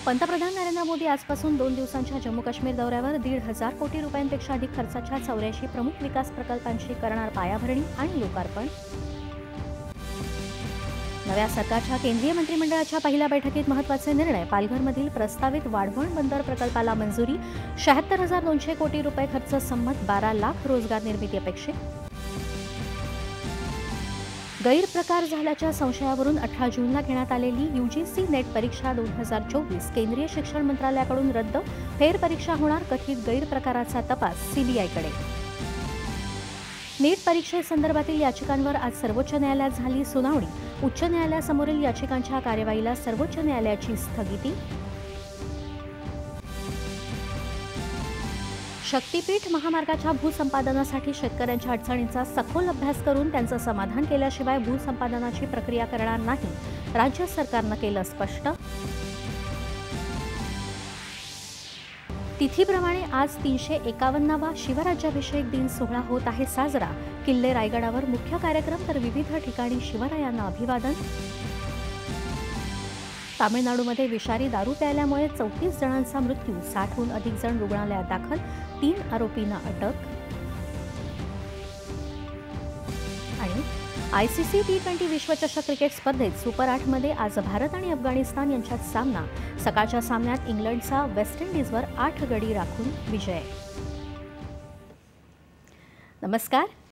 पंतप्रधान नरेंद्र मोदी आजपासून 2 दिवसांच्या जम्मू काश्मीर दौऱ्यावर 1,500 कोटी रुपयांपेक्षा अधिक खर्चाच्या 84 प्रमुख विकास प्रकल्पांची करणार पायाभरणी आणि लोकार्पण। नव्या सरकारच्या केंद्रीय मंत्रिमंडळाच्या पहिल्या बैठकीत महत्त्वाचे निर्णय। पालघरमधील प्रस्तावित वाढवण बंदर प्रकल्पाला मंजुरी। 76,200 कोटी रुपये खर्च संमत। 12 लाख रोजगार निर्मिती अपेक्षित। गैरप्रकार झाल्याच्या संशयावरून 18 जूनला घेण्यात आलेली यूजीसी नेट परीक्षा 2024 केंद्रीय शिक्षण मंत्रालयाकडून रद्द। फेरपरीक्षा होणार। कथित गैरप्रकाराचा तपास सीबीआयकडे। नीट परीक्षेसंदर्भातील याचिकांवर आज सर्वोच्च न्यायालयात झाली सुनावणी। उच्च न्यायालयासमोरील याचिकांच्या कार्यवाहीला सर्वोच्च न्यायालयाची स्थगिती। शक्तीपीठ महामार्गाच्या भूसंपादनासाठी शेतकऱ्यांच्या अडचणींचा सखोल अभ्यास करून त्यांचं समाधान केल्याशिवाय भूसंपादनाची प्रक्रिया करणार नाही, राज्य सरकारनं केलं स्पष्ट। तिथीप्रमाणे आज 351वा शिवराज्याभिषेक दिन सोहळा होत आहे साजरा। किल्ले रायगडावर मुख्य कार्यक्रम तर विविध ठिकाणी शिवरायांना अभिवादन। तामिळनाडूमध्ये विषारी दारू प्यायल्यामुळे 34 जणांचा मृत्यू, 60हून अधिक जण रुग्णालयात दाखल। 3 आरोपींना अटक। आणि आयसीसी T20 विश्वचषक क्रिकेट स्पर्धेत सुपर 8मध्ये आज भारत आणि अफगाणिस्तान यांच्यात सामना। सकाळच्या सामन्यात इंग्लंडचा वेस्ट इंडिजवर 8 गडी राखून विजय। नमस्कार,